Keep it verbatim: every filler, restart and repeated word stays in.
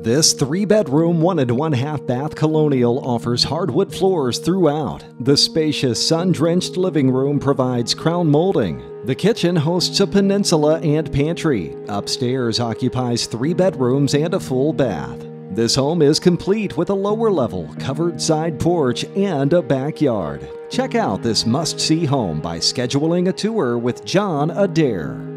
This three-bedroom, one and one-half bath colonial offers hardwood floors throughout. The spacious, sun-drenched living room provides crown molding. The kitchen hosts a peninsula and pantry. Upstairs occupies three bedrooms and a full bath. This home is complete with a lower level, covered side porch, and a backyard. Check out this must-see home by scheduling a tour with John Adair.